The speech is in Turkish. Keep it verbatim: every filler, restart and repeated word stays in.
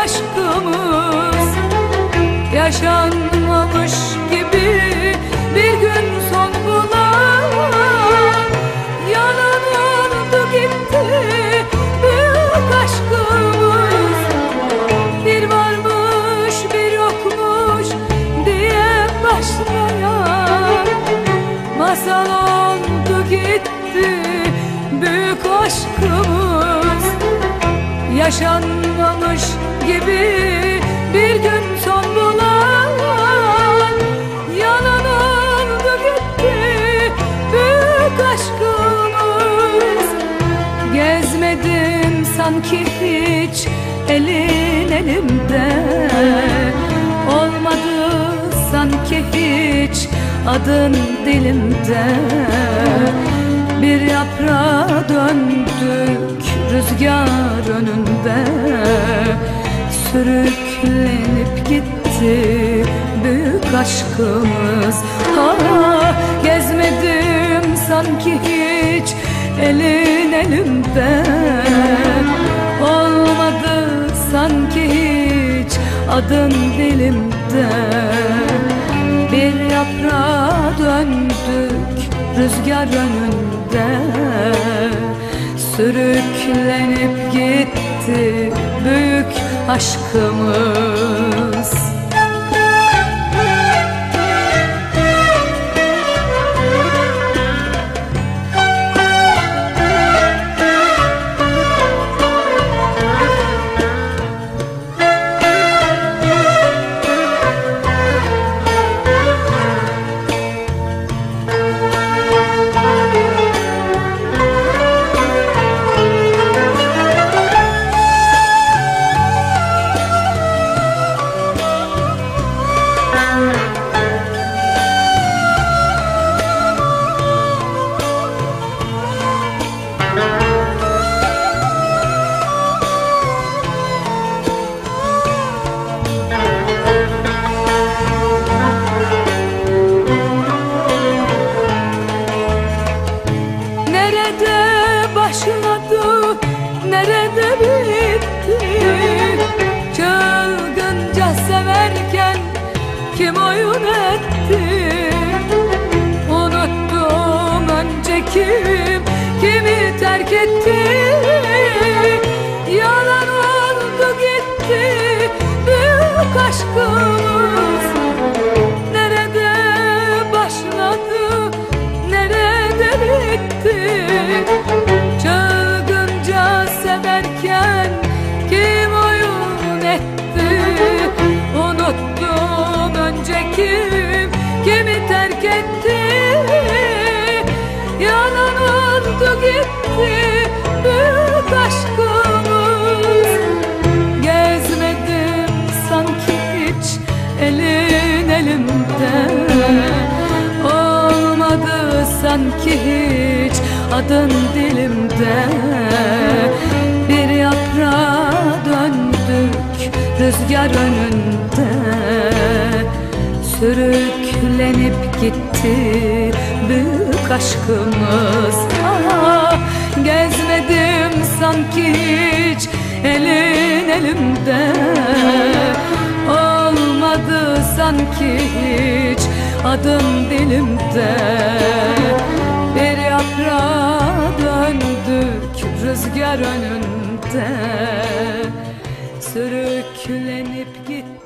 aşkımız yaşanmamış gibi bir gün son bulan, yalan oldu gitti büyük aşkımız. Bir varmış bir yokmuş diye başlayan masal oldu gitti büyük aşkımız. Yaşanmamış gibi bir gün son bulan, yalan oldu gitti büyük aşkımız. Gezmedim sanki hiç elin elimde, olmadı sanki hiç adın dilimde. Bir yaprağa döndük rüzgar önünde, sürüklenip gitti büyük aşkımız. Ah, gezmedim sanki hiç elin elimde, olmadı sanki hiç adın dilimde. Bir yaprağa döndük rüzgar önünde, sürüklenip gitti büyük aşkımız. Başladı, nerede bitti? Çılgınca severken kim oyun etti? Unuttum önce kim kimi terk etti. Yalan oldu gitti büyük aşkımız. Nerede başladı, nerede bitti? Çılgınca severken kim oyun etti? Unuttum önce kim kimi terk etti. Yalan oldu gitti büyük aşkımız. Gezmedim sanki hiç elin elimde, olmadı sanki hiç adın dilimde. Bir yaprağa döndük rüzgar önünde, sürüklenip gitti büyük aşkımız. Ah, gezmedim sanki hiç elin elimde, olmadı sanki hiç adın dilimde. Bir yaprağa döndük rüzgar önünde, sürüklenip gitti